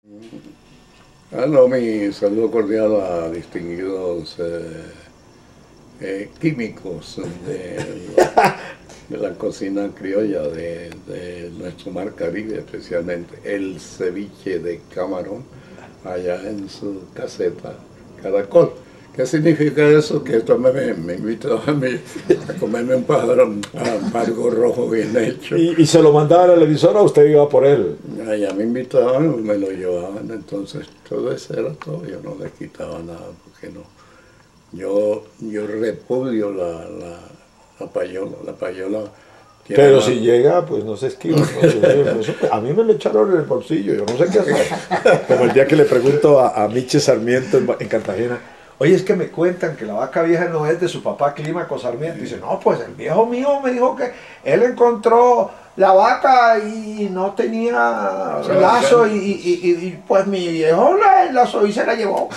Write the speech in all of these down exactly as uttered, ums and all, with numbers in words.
Ah, no, mi saludo cordial a distinguidos eh, eh, químicos de la, de la cocina criolla de, de nuestro mar Caribe, especialmente el ceviche de camarón, allá en su caseta Caracol. ¿Qué significa eso? Que esto me, me invitó a mí a comerme un pájaro, un pargo rojo bien hecho. ¿Y, y se lo mandaban a la emisora o usted iba por él? Allá me invitaban, me lo llevaban, entonces todo eso era todo, yo no les quitaba nada, porque no. Yo, yo repudio la, la, la payola, la payola. Pero si llega, pues no se esquiva. ¿No? A mí me lo echaron en el bolsillo, yo no sé qué hacer. Como el día que le pregunto a, a Miche Sarmiento en, en Cartagena, oye, es que me cuentan que la vaca vieja no es de su papá Clímaco Sarmiento. Y dice, no, pues el viejo mío me dijo que él encontró la vaca y no tenía lazo y, y, y, y pues mi viejo la enlazó y se la llevó.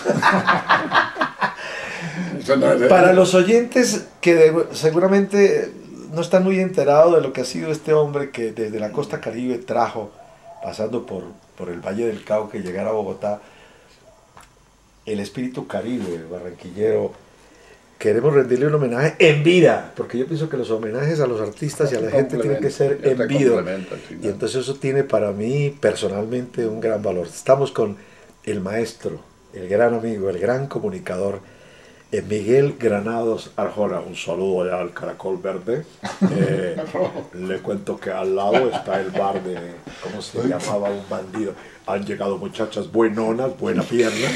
Para los oyentes que de, seguramente no están muy enterados de lo que ha sido este hombre que desde la costa Caribe trajo, pasando por, por el Valle del Cauca, llegar a Bogotá, el espíritu caribe, barranquillero. Queremos rendirle un homenaje en vida, porque yo pienso que los homenajes a los artistas y a la gente tienen que ser en vida. Y entonces eso tiene para mí personalmente un gran valor. Estamos con el maestro, el gran amigo, el gran comunicador, eh, Miguel Granados Arjona. Un saludo allá al Caracol Verde. Eh, le cuento que al lado está el bar de, ¿cómo se llamaba? Un bandido. Han llegado muchachas buenonas, buena pierna.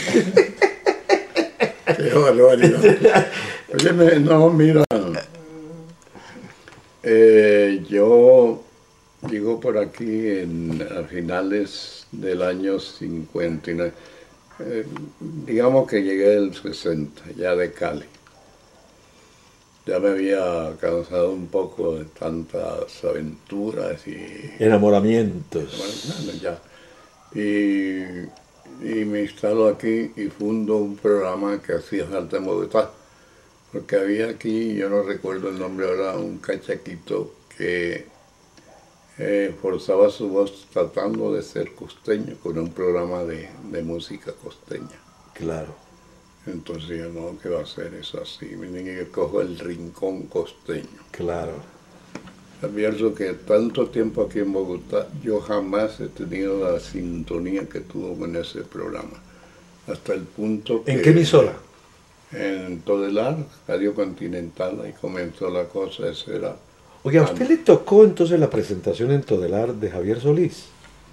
Qué barbaridad. Oye, no, mira, eh, yo llego por aquí en, a finales del año cincuenta y nueve, eh, digamos que llegué del sesenta, ya de Cali. Ya me había cansado un poco de tantas aventuras y enamoramientos. Bueno, ya. Y, y me instalo aquí y fundo un programa que hacía falta en Bogotá, porque había aquí, yo no recuerdo el nombre ahora, un cachaquito que eh, forzaba su voz tratando de ser costeño con un programa de, de música costeña. Claro. Entonces yo no, ¿qué va a hacer eso así? Miren que cojo el rincón costeño. Claro. Advierto que tanto tiempo aquí en Bogotá, yo jamás he tenido la sintonía que tuvo con ese programa. Hasta el punto que... ¿En qué emisora? En Todelar, Radio Continental, ahí comenzó la cosa, eso era... Oye, ¿a usted le tocó entonces la presentación en Todelar de Javier Solís?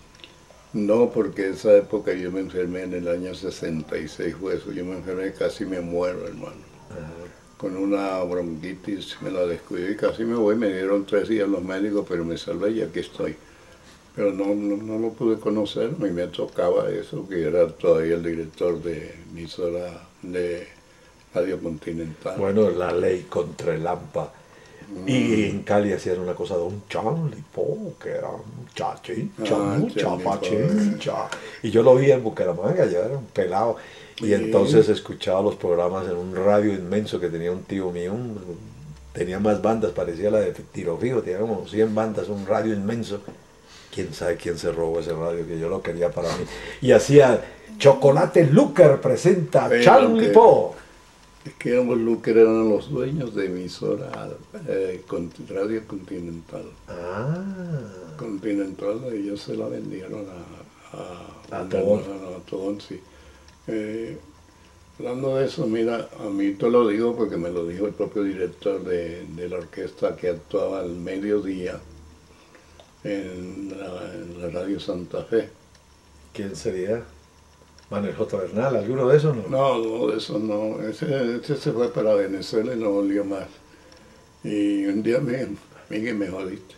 No, porque esa época yo me enfermé en el año sesenta y seis, fue eso, yo me enfermé, casi me muero, hermano. Ajá. Con una bronquitis, me la descuidé y casi me voy, me dieron tres días los médicos, pero me salvé y aquí estoy. Pero no, no, no lo pude conocer, a mí me tocaba eso, que era todavía el director de emisora de Radio Continental. Bueno, la ley contra el Lampa. Mm. Y en Cali hacían una cosa de un chanlipo, que era un chachicha, ah, un chapachicha. Y yo lo vi en Bucaramanga, yo era un pelado. Y entonces escuchaba los programas en un radio inmenso que tenía un tío mío, un, tenía más bandas, parecía la de Tiro Fijo, tenía como cien bandas, un radio inmenso. Quién sabe quién se robó ese radio, que yo lo quería para mí. Y hacía Chocolate Lucker presenta sí, Charlie Po. Es que ambos Lucker eran los dueños de emisora eh, con Radio Continental. Ah. Continental, ellos se la vendieron a, a, a Tobón. A Tobón, sí. Eh, hablando de eso, mira, a mí te lo digo porque me lo dijo el propio director de, de la orquesta que actuaba al mediodía en la, en la Radio Santa Fe. ¿Quién sería? Manuel J. Bernal, ¿alguno de esos no? No, no, de esos no. Ese, ese se fue para Venezuela y no volvió más. Y un día me, Miguel, me jodiste.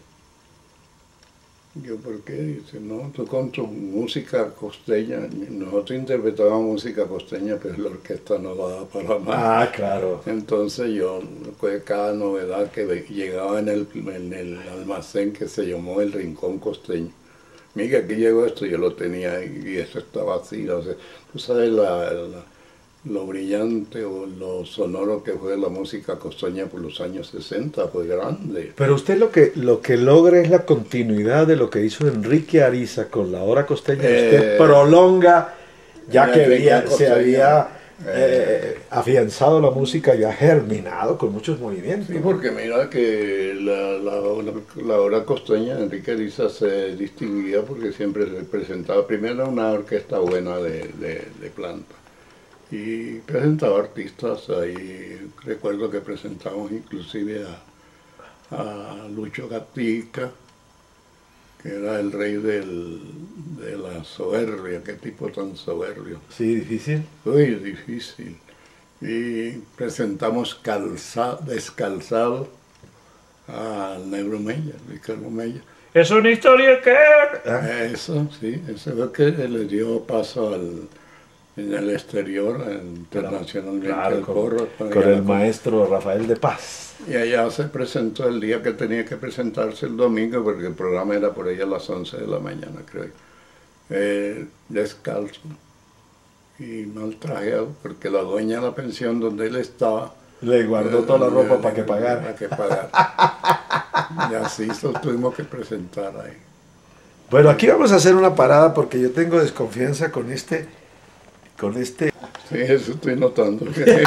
Yo, ¿por qué? Dice, no, tú con tu música costeña, nosotros interpretábamos música costeña, pero la orquesta no daba para más. Ah, claro. Entonces yo, pues cada novedad que llegaba en el, en el almacén que se llamó el Rincón Costeño. Mira, aquí llegó esto, yo lo tenía y esto estaba así, no sé. Tú sabes, la, la, lo brillante o lo sonoro que fue la música costeña por los años sesenta, fue grande. Pero usted lo que, lo que logra es la continuidad de lo que hizo Enrique Ariza con la hora costeña. Eh, usted prolonga, ya que había, se había eh, afianzado la música, ya germinado con muchos movimientos. Sí, porque mira que la, la, la, la hora costeña, Enrique Ariza se distinguía porque siempre se presentaba primero una orquesta buena de, de, de planta. Y presentaba artistas, ahí recuerdo que presentamos inclusive a, a Lucho Gatica, que era el rey del, de la soberbia, qué tipo tan soberbio. Sí, difícil. Muy difícil. Y presentamos calza, Descalzado al Negro Mella, Ricardo Mella. Es una historia que... Eso, sí, eso fue que le dio paso al... en el exterior, internacionalmente, claro, el con, corro, con el maestro Rafael de Paz. Y allá se presentó el día que tenía que presentarse, el domingo, porque el programa era por ahí a las once de la mañana, creo. Eh, descalzo y mal trajeado, porque la dueña de la pensión donde él estaba... Le guardó eh, toda la ropa le, para que pagara. Para que pagara. Y así lo tuvimos que presentar ahí. Bueno, aquí vamos a hacer una parada porque yo tengo desconfianza con este... con este... Sí, eso estoy notando.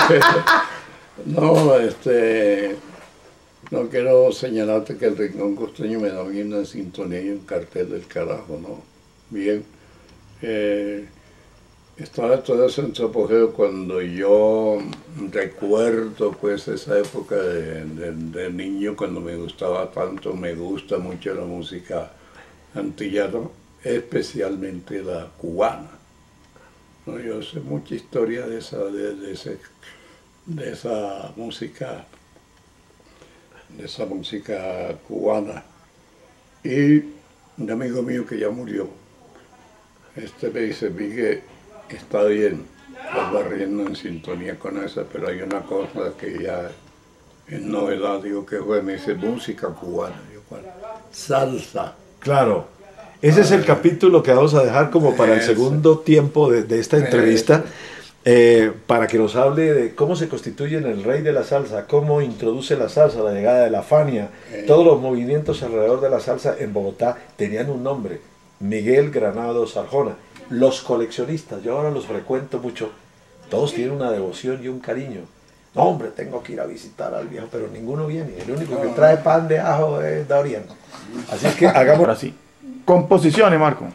No, este... no quiero señalarte que el Rincón Costeño me da bien una sintonía y un cartel del carajo, ¿no? Bien. Eh, estaba todo eso en su apogeo cuando yo recuerdo pues esa época de, de, de niño, cuando me gustaba tanto, me gusta mucho la música antillana, especialmente la cubana. No, yo sé mucha historia de esa, de, de, ese, de esa música, de esa música cubana. Y un amigo mío que ya murió, este me dice, Miguel, está bien, estás barriendo en sintonía con esa, pero hay una cosa que ya es novedad, digo, que fue, me dice, música cubana, digo, ¿cuál? Salsa. Claro. Ese es el capítulo que vamos a dejar como para el segundo tiempo de, de esta entrevista, eh, para que nos hable de cómo se constituye en el rey de la salsa, cómo introduce la salsa, la llegada de la Fania, todos los movimientos alrededor de la salsa en Bogotá tenían un nombre, Miguel Granados Arjona. Los coleccionistas, yo ahora los frecuento mucho, todos tienen una devoción y un cariño. No, hombre, tengo que ir a visitar al viejo, pero ninguno viene, el único que trae pan de ajo es Dorian. Así es que hagamos así. Composiciones, Marco.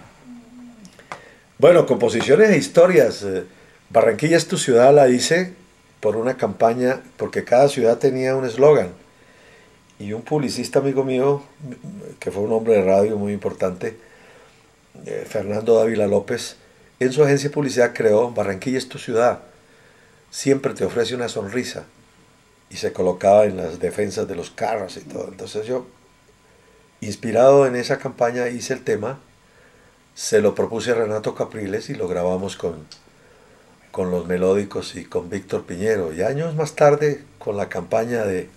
Bueno, composiciones e historias. Barranquilla es tu ciudad, la hice por una campaña, porque cada ciudad tenía un eslogan. Y un publicista amigo mío, que fue un hombre de radio muy importante, eh, Fernando Dávila López, en su agencia de publicidad creó Barranquilla es tu ciudad. Siempre te ofrece una sonrisa. Y se colocaba en las defensas de los carros y todo. Entonces yo, inspirado en esa campaña, hice el tema, se lo propuse a Renato Capriles y lo grabamos con, con los melódicos y con Víctor Piñero. Y años más tarde, con la campaña de,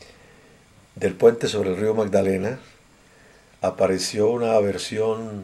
del puente sobre el río Magdalena, apareció una versión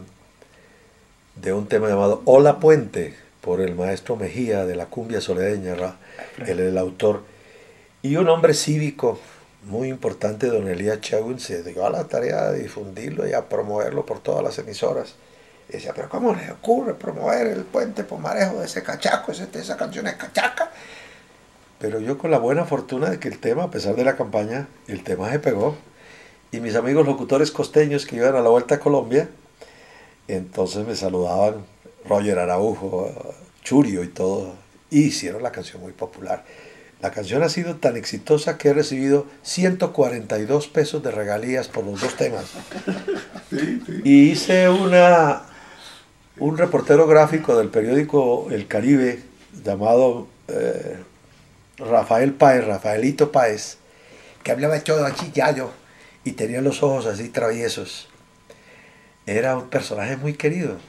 de un tema llamado Hola Puente, por el maestro Mejía de la cumbia soledeña, él es el autor, y un hombre cívico muy importante, don Elías Chagüin, se dio a la tarea de difundirlo y a promoverlo por todas las emisoras. Y decía, pero ¿cómo le ocurre promover el puente Pomarejo de ese cachaco? Ese, esa canción es cachaca. Pero yo, con la buena fortuna de que el tema, a pesar de la campaña, el tema se pegó. Y mis amigos locutores costeños que iban a la Vuelta a Colombia, entonces me saludaban, Roger Araujo, Churio y todo, y hicieron la canción muy popular. La canción ha sido tan exitosa que he recibido ciento cuarenta y dos pesos de regalías por los dos temas. Sí, sí. Y hice una, un reportero gráfico del periódico El Caribe llamado eh, Rafael Páez, Rafaelito Páez, que hablaba todo así yayo y tenía los ojos así traviesos. Era un personaje muy querido.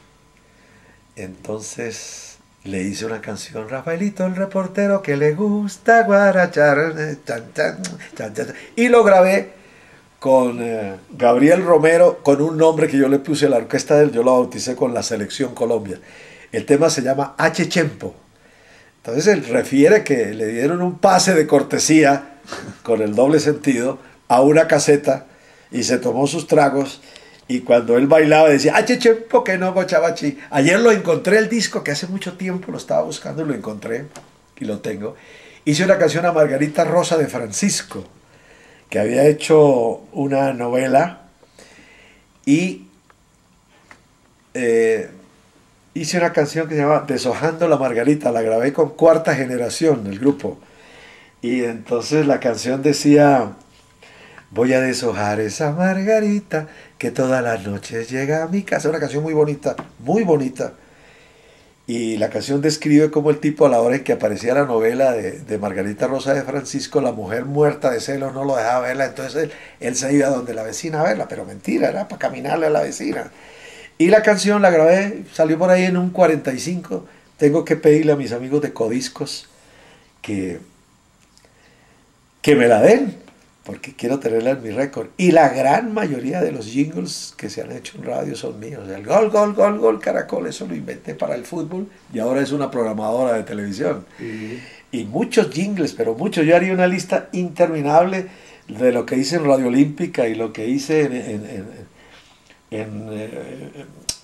Entonces le hice una canción, Rafaelito el reportero que le gusta guarachar, chan, chan, chan, chan, y lo grabé con eh, Gabriel Romero, con un nombre que yo le puse a la orquesta de él, yo lo bauticé con la Selección Colombia. El tema se llama H. Chempo. Entonces él refiere que le dieron un pase de cortesía con el doble sentido a una caseta y se tomó sus tragos y cuando él bailaba decía, ¡ah, che, che, ¿por qué no, bochabachi? Ayer lo encontré el disco que hace mucho tiempo lo estaba buscando y lo encontré y lo tengo. Hice una canción a Margarita Rosa de Francisco, que había hecho una novela y eh, hice una canción que se llama Deshojando la Margarita, la grabé con Cuarta Generación, el grupo. Y entonces la canción decía, voy a deshojar esa margarita que todas las noches llega a mi casa. Una canción muy bonita, muy bonita. Y la canción describe cómo el tipo a la hora en que aparecía la novela de, de Margarita Rosa de Francisco, la mujer muerta de celos no lo dejaba verla, entonces él, él se iba donde la vecina a verla, pero mentira, era para caminarle a la vecina. Y la canción la grabé, salió por ahí en un cuarenta y cinco. Tengo que pedirle a mis amigos de Codiscos que, que me la den, porque quiero tenerla en mi récord. Y la gran mayoría de los jingles que se han hecho en radio son míos. El gol, gol, gol, gol, Caracol, eso lo inventé para el fútbol y ahora es una programadora de televisión. Uh-huh. Y muchos jingles, pero muchos. Yo haría una lista interminable de lo que hice en Radio Olímpica y lo que hice en, en, en, en, en,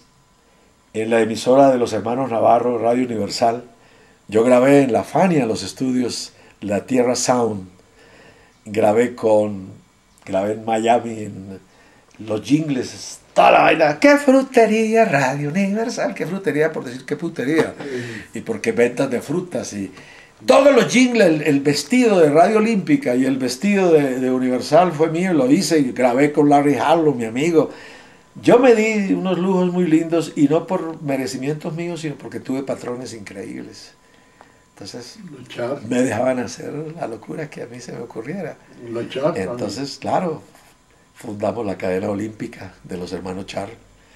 en la emisora de los hermanos Navarro, Radio Universal. Yo grabé en La Fania, en los estudios La Tierra Sound. Grabé con, grabé en Miami, en los jingles, toda la vaina. ¡Qué frutería! Radio Universal, qué frutería por decir qué putería. Y porque ventas de frutas y todos los jingles, el, el vestido de Radio Olímpica y el vestido de, de Universal fue mío, lo hice y grabé con Larry Harlow, mi amigo. Yo me di unos lujos muy lindos y no por merecimientos míos, sino porque tuve patrones increíbles. Entonces Luchar. me dejaban hacer la locura que a mí se me ocurriera. Luchar, Entonces, claro, fundamos la cadena olímpica de los hermanos Char.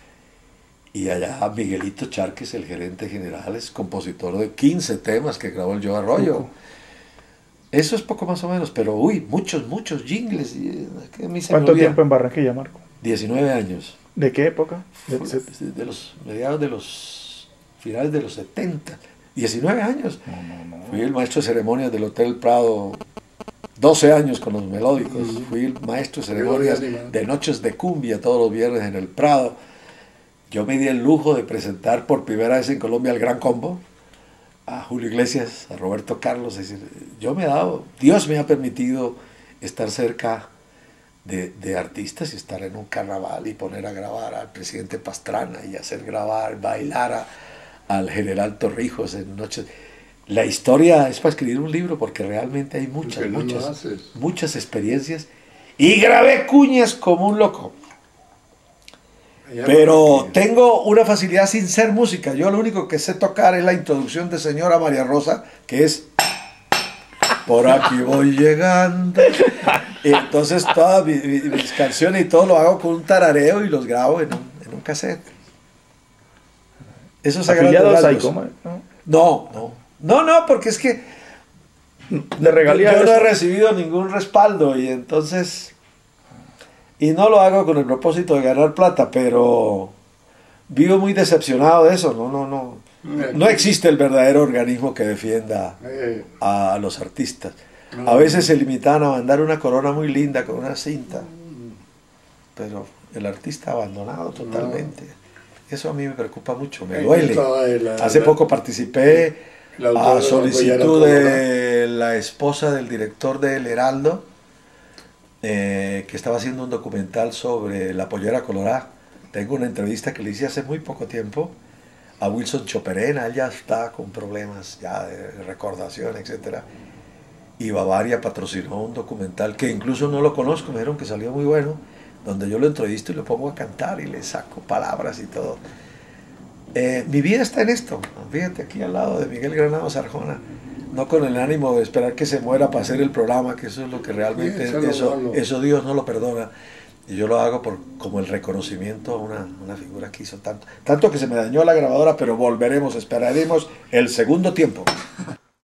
Y allá Miguelito Char, que es el gerente general, es compositor de quince temas que grabó el Joe Arroyo. Uh-huh. Eso es poco más o menos, pero uy, muchos, muchos jingles. Que a mí se ¿Cuánto tiempo en Barranquilla, Marco? diecinueve años. ¿De qué época? De, de los mediados de los finales de los setenta. diecinueve años. No, no, no. Fui el maestro de ceremonias del Hotel Prado, doce años con los melódicos. Uh-huh. Fui el maestro de ceremonias de noches de cumbia todos los viernes en el Prado. Yo me di el lujo de presentar por primera vez en Colombia el Gran Combo, a Julio Iglesias, a Roberto Carlos. Es decir, yo me he dado, Dios me ha permitido estar cerca de, de artistas y estar en un carnaval y poner a grabar al presidente Pastrana y hacer grabar, bailar a al general Torrijos en noches. La historia es para escribir un libro porque realmente hay muchas, no muchas, muchas experiencias y grabé cuñas como un loco. Allá pero que... tengo una facilidad sin ser música. Yo lo único que sé tocar es la introducción de Señora María Rosa, que es por aquí voy llegando. Y entonces todas mis, mis canciones y todo lo hago con un tarareo y los grabo en un, en un cassette. Eso es ¿Afiliados a ICOMA? No, no, no, no, porque es que de regalías yo no he recibido ningún respaldo y entonces, y no lo hago con el propósito de ganar plata, pero vivo muy decepcionado de eso. No, no, no, no existe el verdadero organismo que defienda a los artistas. A veces se limitaban a mandar una corona muy linda con una cinta, pero el artista abandonado totalmente. Eso a mí me preocupa mucho, me duele. Hace poco participé a solicitud de la esposa del director de El Heraldo, eh, que estaba haciendo un documental sobre la pollera colorada. Tengo una entrevista que le hice hace muy poco tiempo a Wilson Choperena. Él ya está con problemas ya de recordación, etcétera. Y Bavaria patrocinó un documental que incluso no lo conozco, me dijeron que salió muy bueno, donde yo lo entrevisto y lo pongo a cantar y le saco palabras y todo. Eh, mi vida está en esto, fíjate, aquí al lado de Miguel Granados Arjona, no con el ánimo de esperar que se muera para hacer el programa, que eso es lo que realmente, sí, eso, eso, eso Dios no lo perdona, y yo lo hago por, como el reconocimiento a una, una figura que hizo tanto, tanto que se me dañó la grabadora, pero volveremos, esperaremos el segundo tiempo.